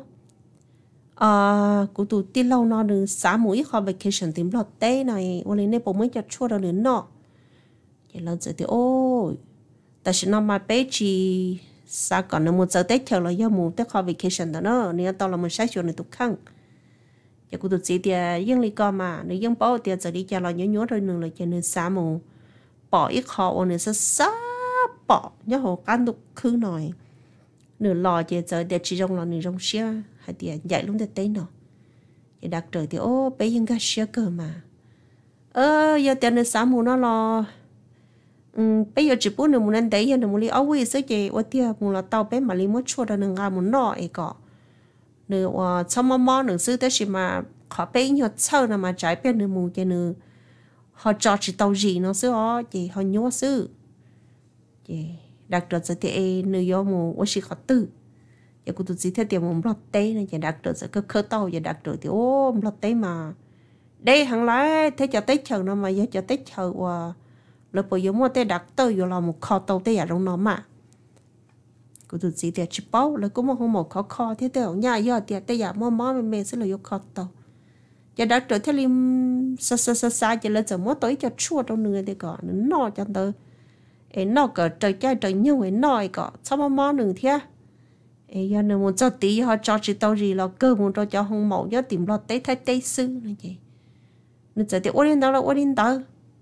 cô tụt tin lâu nó được 3 mũi khó vacation tìm lọt tê nàyวันนี้เนี่ยผมไม่จะช่วยเราหรือเนาะchỉ là giờ thì tại sao nó mà bé chỉ sao còn nó một giờ tết chờ là do một tết khó vacation đó nữa nên tao là một sai chuyện này tụt khăng giờ cô tụt chỉ thì dân lý co mà nếu dân bảo thì giờ đi cho lo nhớ rồi nương là cho nên xa mù bỏ ít khó nương sẽ xa bỏ nhớ hồ can đục khứ nồi nửa lò giờ giờ để chỉ trong lò nửa trong xia hay thì dạy luôn để tới nó thì đặc trời thì ô bây giờ cái xia cơ mà giờ tiền nửa xa mù nó lo bây giờ chỉ muốn nửa muốn ăn đấy giờ nửa muốn đi áo quỳ sấy chị ô tia muốn là tàu bé mà đi muốn chua ra nửa ngà muốn nọ ấy cọ nửa sau mò nửa xứ tới chỉ mà họ bé nhiều sâu là mà trái bé nửa mù cho nửa họ cho chỉ tàu gì nó xứ ó chị họ nhớ xứ chị đặc trật sẽ thì nửa gió mù ô chỉ khó tư giờ cô tụi chị theo tiền một lót té này chị đặc trật sẽ cứ khơi tàu giờ đặc trật thì ô lót té mà đây hàng lái thế cho té chờ nó mà giờ cho té chờ và rồi bây giờ mua té đặc tơ giờ là một kho tàu té ở trong nó mà cô tụi chị thì chỉ bao rồi cũng không một kho thế tới ở nhà giờ thì té giờ mua mè sẽ là vô kho tàu giờ đặc trật theo lim xa giờ là giờ mua tới cho chua trong nửa thì có nó cho tới nó cả trời trời nhiều ấy nói cả sao mà nương thế giờ nương muốn cho tí họ cho chị tao gì là cơ muốn cho không mẫu nhớ tìm lo tế thay tế sư này chị nương giờ thì ôn lên đó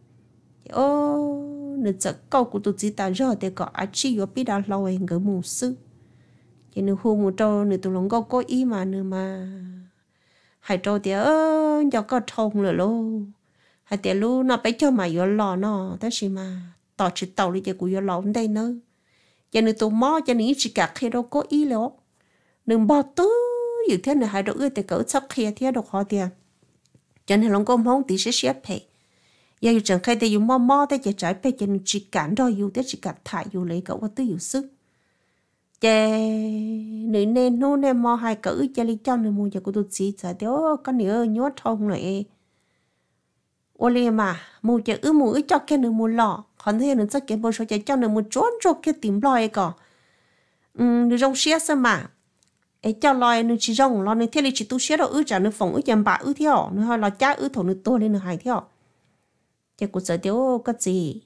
nương giờ câu của tụi chị ta rồi thì có ai chỉ có biết đã lâu ấy người mù sư chị nương hù một trâu nương tụi lòng có ý mà nương mà hai trâu thì cho có thông rồi luôn hai thì luôn nó phải cho mày vô lò nó thế gì mà tao chỉ tàu đi cho cô vô lò đây nữa cho nên tụi mò cho nên chỉ cả khi đâu có ý lo đừng bỏ tư như thế này hai đứa ơi thì cỡ sắp khi thế đâu khó tiền cho nên lòng con không tí sẽ xếp phải giờ chẳng khai thì dùng mò thế chỉ trái phải cho nên chỉ cản rồi dù thế chỉ cản thải dù lấy cậu có tư dù sức chè nữ nên nó nên mò hai cỡ cho lý cho nên mua cho cô tụi chị tại đó con nữa nhớ thông này ô li mà mua cho mua cho cái nữa mua lọ còn thế nữa chắc cái bao số cho nữa mua trốn cho cái tìm lòi cả nữa trong xe sao mà ấy cho lòi nữa chỉ trong lòi nữa thế là chỉ tu xe đâu trả nữa phòng chăm bạ theo nữa hay là cha thổ nữa tôi lên nữa hay theo cái cuộc sống thiếu cái gì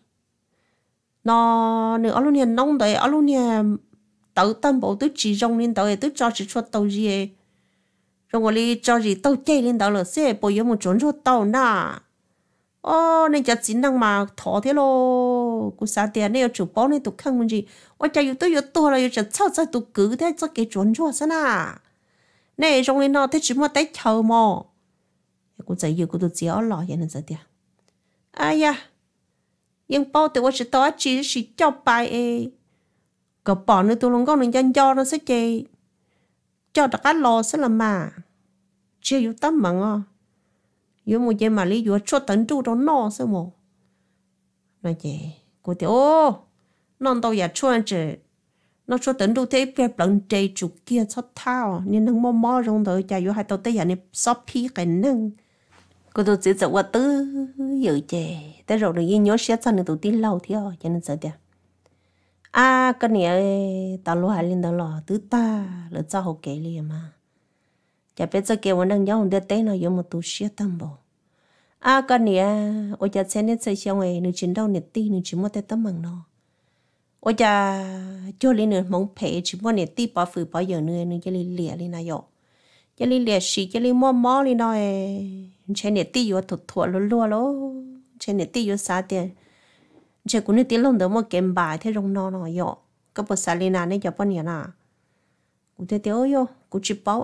nó nữa ở luôn nhà nông đấy ở luôn nhà tự tâm bộ tự chỉ trong lên tự tự cho chỉ cho tàu gì rồi gọi đi cho gì tàu chạy lên tàu là xe bây giờ một trốn cho tàu na nên cho chính năng mà thọ thế lo cô sao tiền này chủ bảo này tụi khăng muốn gì ôi cha yêu tôi là yêu cho sao tụi cứ thế cho cái chuẩn cho sao na này trong này nó thế chỉ mà tới chờ mà cô dạy yêu cô tụi dẻo lò vậy nên sao tiền ai ya nhưng bao tụi chỉ tao chỉ cho bài ấy có bỏ nữa tụi nó có nên chân cho nó sẽ chơi cho đặc cái lò sẽ làm mà chưa yêu tâm mà yêu một cái mà lý do cho tận trụ trong nó sao mà nói chị cô thì non đâu giờ cho anh chị nó cho tận trụ thế phải bằng chạy chủ kia cho thao nên nó mò trong đó chạy vô hai tàu tới giờ này shopee cái nâng cô tôi chỉ sợ qua tư dự chị tới rồi đừng nhớ xét cho nên tụi tin lâu theo cho nên sợ tiền cái này tao lo hai lên tao lo tứ ta là sao họ kể liền mà chả biết sao kêu anh đang nhớ ông té nó dùng một tủ xét tâm bộ cái này ôi cha xem nên xây xong rồi nếu chiến đấu nè ti nếu chỉ muốn té tấm bằng nó ôi cha cho lên nữa mong phê chỉ muốn nè ti bỏ phử bỏ giờ nữa nếu cho lên lìa lên này cho lên lìa xì cho lên mò lên đó trên nè ti vô thụt luôn trên nè ti vô xa tiền chỉ cũng nè ti lông đó mà kèm bài thế trong nó yo cái bộ xa lên này cho bao nhiêu nè cũng thế tiêu yo cũng chỉ bảo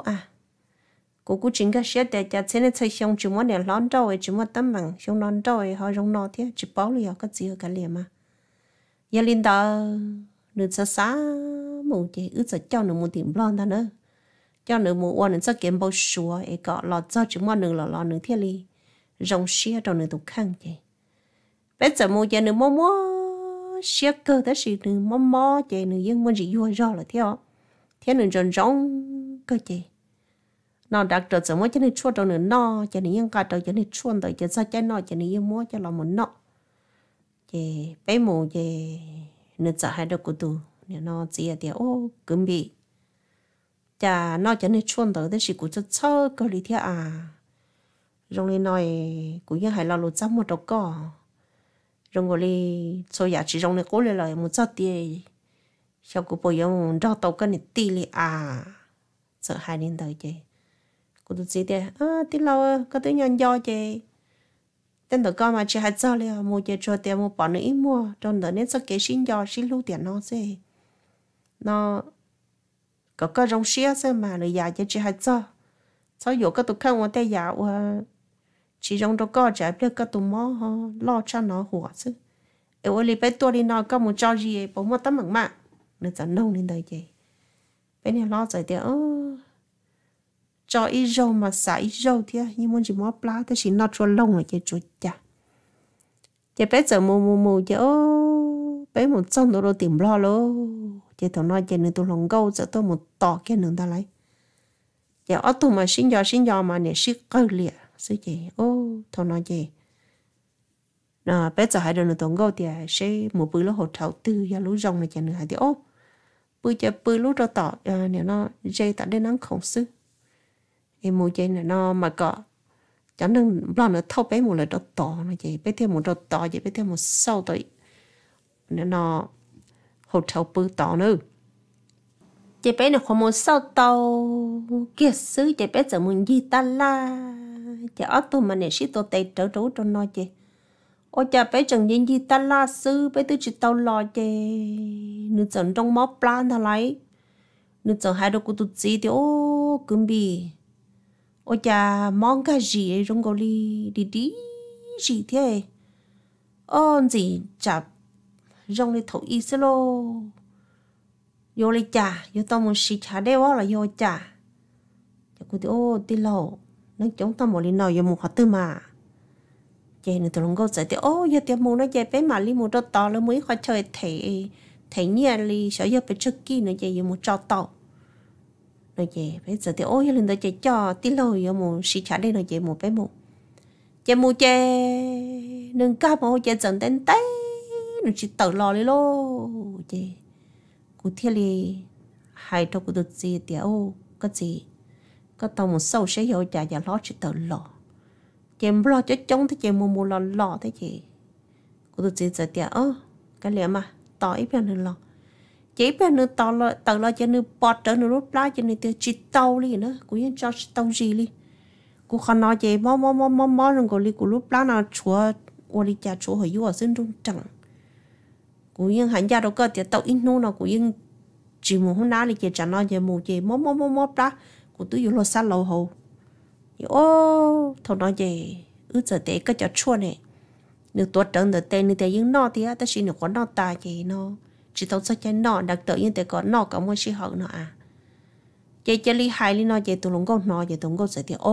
cô chính cái xe để cho thế này thấy xong chỉ muốn để lon trâu chỉ muốn tấm bằng xong lon trâu họ trong nó thế chỉ bảo liền cái gì cái liền mà giờ linh đó được xa một cái sợ cho nó một điểm lon đó nữa cho nó một quan nó sẽ kiếm bao số ấy có lọt cho chỉ muốn là lọt nữa thế li trong xe trong nó tụ khăn chứ bây giờ một cái nữa mua xe cơ đó gì nữa mua chứ nữa nhưng muốn gì vui rồi là theo thế nữa trong cơ chứ nó đặc trật giống cho nên chua đâu nữa nó cho nên những cái đâu cho nên chua đâu cho sao cho nó cho nên những mua cho là một nó thì bé mù thì nữa sợ hai đứa của tụi nó chỉ là cứng bị chả nó cho nên chua đâu thế thì cũng rất sợ cái lý thế rồi lên nói cũng như hay là lột ra một đầu cỏ rồi ngồi đi số giá chỉ trong này cố lên lại một chút tiền sau cũng bây giờ ra tàu cái này tì li sợ hai đến đời chứ cô tụi chị thế tí lâu có tới nhân do chị tên tụi con mà chị hay cho liền mua chị cho tiền mua bỏ nữa ít mua trong đó nên sao cái xin do xin lưu tiền nó gì nó có rong xía xem mà người già chị hay cho dù có tụi không có tay giàu chỉ rong đâu có trả biết có tụi mó lo cho nó hùa chứ ở đây bé tôi đi nó có một cho gì bố một tấm bằng mạng nó chẳng nông lên đây chị bé này lo rồi thì cho ít rau mà xả ít rau thì nhưng mà chỉ mua plá thì chỉ nó cho lông là chị chuột chả chị bé giờ mù chị bé một trăm đô tìm lo luôn chị thằng nói chị nên tôi lòng gâu giờ tôi một tỏ cái nữa ta lấy chị ở tụi mà xin giờ mà nè xí cơ liệt sư chị thằng nói chị nè bé giờ hai đứa nữa tôi gâu thì sẽ một bữa lúc hỗ trợ tư ya lú rong này chị nữa hai thì bữa lúc đó tỏ nè nó dây tại đây nắng khổng sư em mua chơi này nó mà có chẳng nên lo nữa thâu bé một lần đó tỏ nó chị bé thêm một đó tỏ chị bé thêm một sau tới nên nó hỗ trợ bự tỏ nữa chị bé này không một sau tàu kia xứ chị bé giờ muốn gì ta la chị ở tôi mà này xí tôi tệ trở trú cho nó chị ôi cha bé chẳng gì ta la xứ bé tôi chỉ tàu lo chị nữ chẳng trong máu plan thà lấy nữ chẳng hai đứa của tụi chị thì cưng bì ôi cha mong cái gì ấy trong gọi đi gì thế gì chả trong đi thổi ít lô vô lấy chả vô tao muốn xịt chả đeo là vô chả cô thì tí lâu nó chống tao một lần nào vô một hạt tư mà chị này tụi nó có giải thì giờ tiệm mua nó chị bé mà li một trâu to nó mới khỏi chơi thấy nhẹ li sợ giờ phải trước kia nữa chị vô một trâu to nói chị bây giờ thì giờ lên đó chị cho tí lâu vô một xịt chả đây nói chị một bé một chị mua chị đừng cá mà chị dẫn đến tay nó chỉ tự lo đi lô chị cụ thể li hai trâu của tụi chị thì có gì có tao một sâu sẽ vô trả và lo chỉ tự lo chị lo cho chống thì chị mua lo thế chị của tụi chị giờ thì cái liệu mà tỏi bên nữa lo chỉ bên nữa tao lo cho nữa bọt trở nữa rút lá cho nữa thì chỉ tàu đi nữa cũng như cho tàu gì đi cũng không nói chị mò rồi còn đi cũng rút lá nào chúa ô đi cha chúa hỏi vô ở xin trung chẳng cũng như hành gia đâu có thì tàu ít nô nào cũng như chỉ một hôm nào đi chị chẳng nói chị mù chị mò lá của tôi vô lo sát lâu hồ thằng nói chị giờ té cái cho chua này nếu tuột trận được tên thì những nó thì ta chỉ được có nó ta chị nó chỉ tao sẽ nó đặc tự nhiên để có nó có một sự hậu nó chị chơi li hai li nó chị tụi lông con nó chị tụi con sẽ thì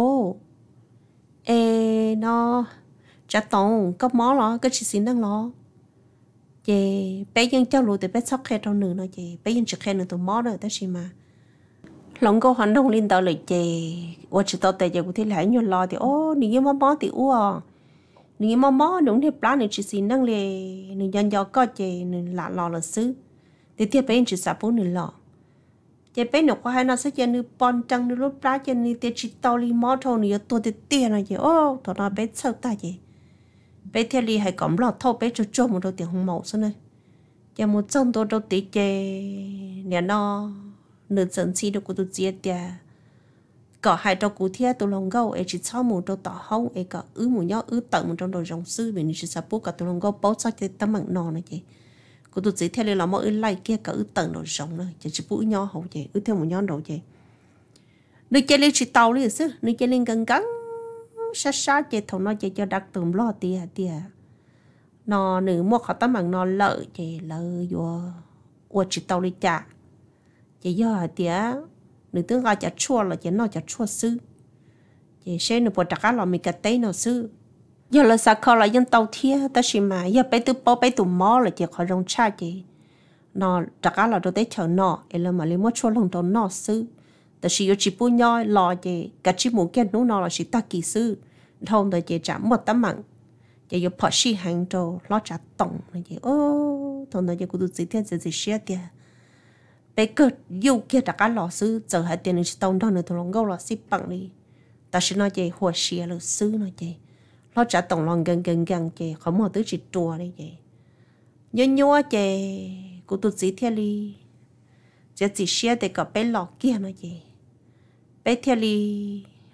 nó trả tổng có mó lo cái chỉ xin đang lo chị bé dân cháu lùi thì bé sắp khe trong nửa nó chị bé dân chỉ khe nửa tụi mó rồi ta chỉ mà lòng cô hắn đông lên tao lại chị chỉ tao tại chị cũng thấy lại nhiều lo thì nếu mó thì nếu mó đúng thì plan này chỉ xin năng lệ nếu dân giàu có chị nếu lạ lò là xứ thì tiếp bên chỉ sắp bốn nửa lọ chị bên nó qua hai nó sẽ chơi nửa bon trăng nửa lúc lá chơi nửa tiền chỉ tao li mó thôi nửa tôi thì tiền này chị thôi nó bé sợ ta chị bé theo li hay cầm lọ thâu bé cho một đôi tiền hồng màu xí này chị một trăm đôi đôi tỷ chị nè nó nửa trận chi được của tụi chị thì có hai trâu cụ thể tụi lòng gấu ấy chỉ sau một trâu tỏ hông ấy có một nhóc tận một trong đồ rồng sư vì chỉ sắp bố cả tụi lòng gấu bó sắc cái tấm bằng nọ này chị của tụi chị theo là mỗi lại kia có tận đồ rồng này chỉ bố nhỏ hậu chị theo một nhóc đầu chị nơi chơi lên chỉ tàu đi chứ nơi chơi lên gần sát chị thằng nó chị cho đặt tụm lo tia nó nữ mua họ tấm bằng nó lợi chị lợi vô chỉ tàu đi chả chị do tía nữ tướng gọi chả chua là chị nói chả chua sư chị sẽ nữ bộ đặc là mình cái tay nào sư giờ là sao khó là dân tàu thia ta chỉ mà giờ bé tụ mò là chị khỏi rong cha chị nó đặc là đồ tế chờ nọ ấy là mà lấy mua chua lòng đồ nọ sư ta chỉ chỉ bù nhoi lò chị cả chỉ muốn cái nấu nọ là chỉ ta kỳ sư thông đời chị trả một tấm mạng chị có phải xí hàng đồ lo trả tổng này chị thông đời chị cũng được gì thế gì xé tiền bé cơ yêu kia đã cá lò sư giờ hai tiền chỉ tông đó nữa thôi lòng gấu là xí bằng đi ta chỉ nói chị hoa xìa là sư nói chị lo trả tổng lòng gần chị không một thứ chỉ trùa đi chị nhớ chị của tụi chị theo đi chị xìa để có bé lò kia nói chị bé theo đi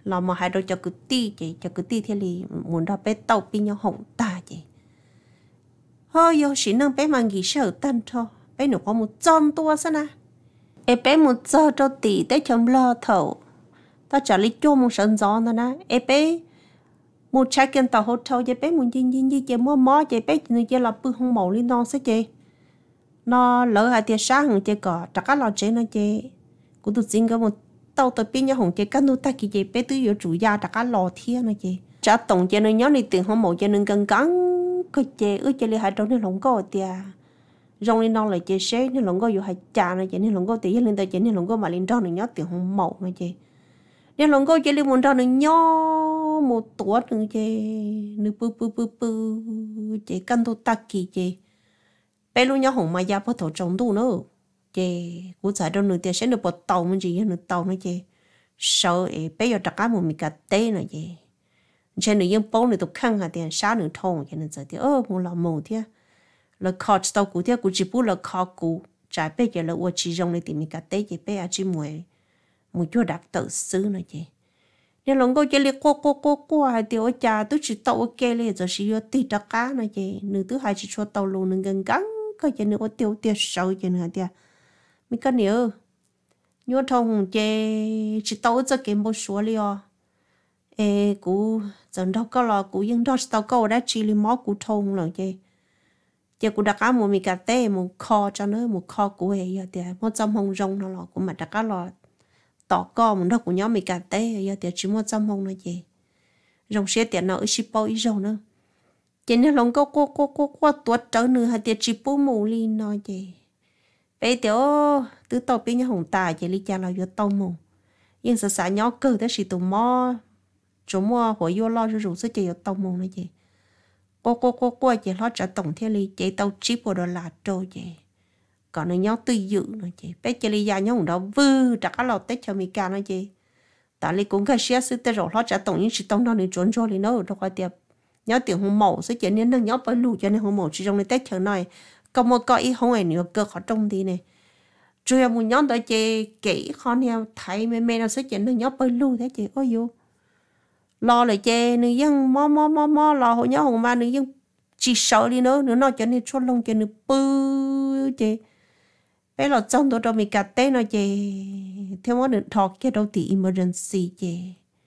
lò mà hai đôi cho cứ ti chị cho cứ ti thế li muốn đó bé tàu pin nhau hỏng ta chị hơi yo chỉ năng bé mang gì sợ tan thôi bé nó có một tròn tua sao na em bé một giờ cho tỷ tới chấm lo thầu ta trả lý cho một sân gió nữa na em bé một check in tàu hotel chị bé muốn gì chị mua chị bé như chị là bự không màu lên non sao chị nó lỡ hai tia sáng chị có chắc là chị nó chị cũng tôi xin cái một tàu tới bên nhà hồng chị cắt nút ta chị bé tôi yêu chủ gia chắc là thiên nó chị trả tổng chị nó nhớ đi tiền không màu chị nên cần cắn cái chị chị lấy hai trâu nên lồng có tia rong lên non lại chị sẽ nên lồng cóอยู่hai trà này chị nên lồng có tiền lên tới chị nên lồng có mà lên trâu này nhớ tiền không màu này chị nên lồng có chị lên một trâu này nhớ một tuổi nữa chị nữa bự chị cắt nút ta chị bé luôn nhớ hồng mà gia bắt đầu trồng đủ nữa chị cũng giải đâu nữa thì sẽ được bật tàu mình gì nữa tàu nữa chị sợ bé giờ đặt cá một mình cả té nữa chị trên nữa yên bông nữa tụi khăn hả tiền sáng nữa thong cho nên giờ thì một là một thế là khó tàu cũ thế cũng chỉ bù là khó cũ trái bé giờ là uất chỉ rong này thì mình cả té chị bé chỉ mùi chỗ đặt tự xứ nữa chị nên lần cô chị liệt qua hai tiêu cha tôi chỉ tàu ok liền giờ chỉ có tí đặt cá nữa chị nữa thứ hai chỉ cho tàu luôn nên gần gắng cái chuyện nữa có tiêu tiêu sâu chuyện hả tiền mình có nhớ thông chỉ tàu cho cái một số liệu cú dần đó có là cú yên đó tàu câu đã chỉ li máu cú thông rồi chị cú đặt cá một mình cả té một kho cho nó một kho cú ấy giờ thì một trăm hồng rong nó là cú mà đặt cá là tỏ co một đó cú nhóm mình cả té giờ thì chỉ một trăm hồng thôi chị rong xe tiền nào ít bao ít rong nữa chị nên lòng có tuột trở nữa hay thì chỉ bố mù li nói chị bây giờ từ tàu bên nhà hồng tài chị li cha là vô tàu mù nhưng sợ sợ nhỏ cơ thế chỉ tụi mò chỗ mua hồi vô lo rồi sẽ chị vô tàu mù này chị cô chị lo trả tổng theo li chị tàu chip vào đó là trôi chị còn nó nhỏ tư dự nói chị bây chị li nhà nhỏ đó vư trả cái lọt tết cho mình cả nói chị tại li cũng cái xe sư tê rồi lo trả tổng nhưng chỉ tàu nó đi trốn rồi li nó đâu có tiền nhớ tiền không màu sẽ chỉ nên nhớ phải lù cho nên không màu chỉ trong này tết chờ này còn một cái không ai nữa cơ khó trong thì này rồi một nhóm đó chị kỹ khó neo thấy mẹ nó sẽ chỉ nên nhớ phải lù thế chị ôi vô lo lại chị nữ dân mò lo hồi nhớ hồng ma nữ dân chỉ sợ đi nữa nó cho nên chốt lông cho nên bự chị bé là trong đó mình cắt té nó chị theo món được thọ cái đâu thì emergency chị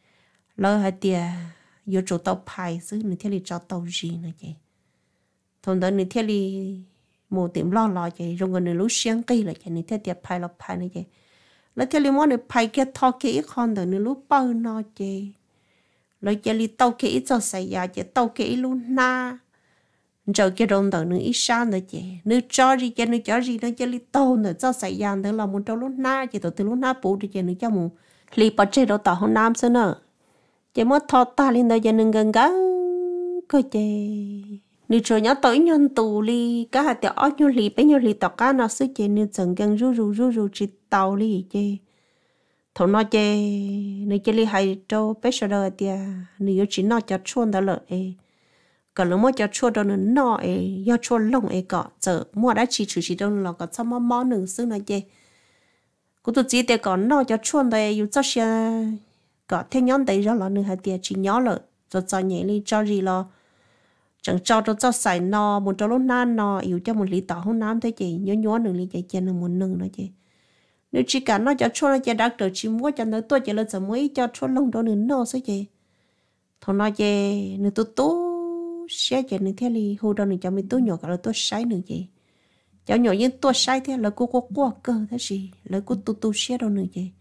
lo hai tia vô chỗ tàu phai xứ nữa theo li cho tàu gì nữa chị thằng đó nữa theo li một tiệm lo chị rồi người lúc sáng cây là chị nữa theo tiệp phai nữa chịแล้วtheo li món nữa phai cái thọ cái con đó nữa lúc bao nó chị rồi chị li tàu cái cho xài ya chị tàu cái luôn na rồi cái đồng đó nữa ít sáng nữa chị nữa cho gì chị nữa cho gì nữa chị li tàu nữa cho xài ya nữa là một trâu lúc na chị từ lúc na bù thì chị nữa cho một li bắt chế đâu tàu hôm nam xưa nữa chị mất thọ ta lên đây cho nên gần gắng coi chị nếu cho nhớ tới nhân tù li cả hai tiểu ớt như li tao cá nó sức chị nếu chẳng gần ru chỉ tàu li chị thầu nó chị nếu chị li hay trâu bé sợ đời tia nếu chỉ nó cho chuồn đó lợi còn lúc mà cho chuồn đó nó do chuồn lông cọ giờ mua đã chỉ đâu là có sao mò nương xương này chị cũng tụi chị để còn nó cho chuồn đây yêu cho xe có theo nhóm đấy rồi là nửa hai tia chỉ nhỏ rồi cho nhẹ đi cho gì lo chẳng cho xài nó một cho lúc nan nó yêu cho một lít tỏi hôm nam thế chị nhớ nửa lít chị chén một nửa nữa chị nếu chỉ cả nó cho chua nó chỉ đặc được chỉ mua cho nó tôi chỉ là chỉ mới cho chua lông đó nửa nó sao chị thằng nó chị nửa tôi sẽ chị nửa theo li hồ đó nửa cho mình tôi nhỏ cả là tôi sai nửa chị cháu nhỏ nhưng tôi sai thế là cô có qua cơ thế gì là cô tôi sẽ đâu nửa chị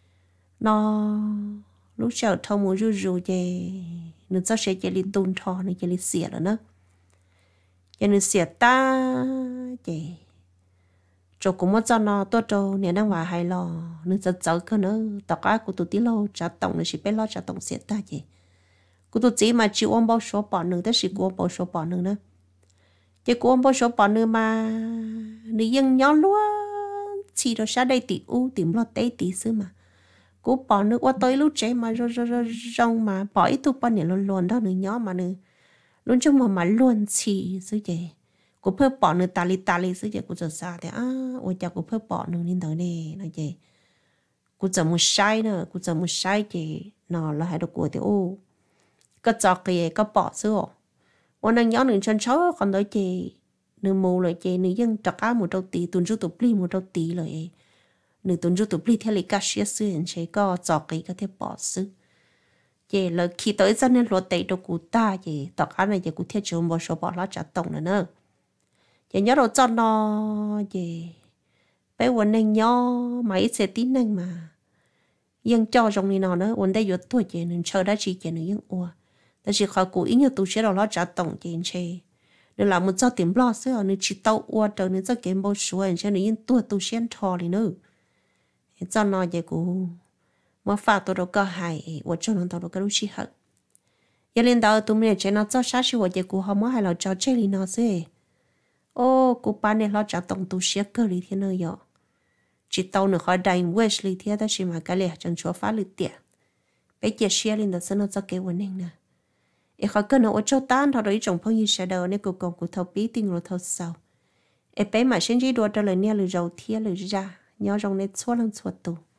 nó lúc sau thông một ru chị nó cho sẽ chị đi tuôn thò nó chị đi xỉa rồi nữa chị nó xỉa ta chị chỗ cũng mất cho nó tôi chỗ nè đang hòa hay lo nó giật cơ nữa tao cá của tụi tí lâu trả tổng nó chỉ biết lo trả tổng xỉa ta chị của tụi chỉ mà chịu ôm bao số bỏ nữa tới chỉ của bao số bỏ nữa chị của ôm bao số bỏ nữa mà nó dân nhỏ luôn chỉ đó sao đây tỷ u tìm lo tê tỷ xứ mà cú bỏ nước qua tới lúc trẻ mà rong mà bỏ ít thuốc bao nhiêu luôn đó nữa nhỏ mà nữa luôn trong mà luôn chỉ xứ chị cú phơi bỏ nữa tali xứ chị cú giờ sao thì ôi cha cú phơi bỏ nữa nên tới đây nói chị cú giờ một sai nữa cú giờ một sai chị nó là hai đồ của thì ô cái chọc cái bỏ xưa ôn đang nhớ nương chân cháu còn đôi chị nương mù rồi chị nương dân trắc á một đầu tí tuần trước tụi pli một đầu tí rồi nương tuần trước tụi pli theo lịch cá xía xưa anh chị có chọc cái thể bỏ xưa chị là khi tới dân nên luật tệ đồ của ta chị trắc á này chị cũng theo chồng bỏ số bỏ lót trả tổng nữa chị nhớ đồ cho nó chị bé ôn đang nhớ mấy sẽ tin năng mà dân cho trong này nó nữa ôn đây vừa tuổi chị nương chờ đã chị nương dân uaแต่chỉ khỏi cố ý như tụi sẽ đó trả tổng tiền chơi nên là một cho tiền lo xưa nên chỉ tàu qua trời nên cho kiếm bao số anh chơi nên tụi sẽ thò đi nữa cho nó vậy cũng mà phạt tụi đó có hại và cho nó tụi đó cái lúc chỉ hận giờ lên đầu tụi mình chơi nó cho sát chỉ vậy cũng không có hay là cho chơi đi nó xưa ô cô bạn này lo trả tổng tụi sẽ cơ đi thế nơi vậy chỉ tàu nữa khỏi đánh wish đi thế đó chỉ mà cái lẽ chẳng chúa phá lì tiền bây giờ share lên đó sẽ nó cho cái vấn đề nè e khỏi cần ở chỗ tan thọ đối trong phong như sẽ đầu nên cuộc cuộc thầu bí tinh rồi thầu sau e bé mà sinh chỉ đua trở lại nè lười giàu thiê lười ra nhớ trong này xóa lăng xóa tù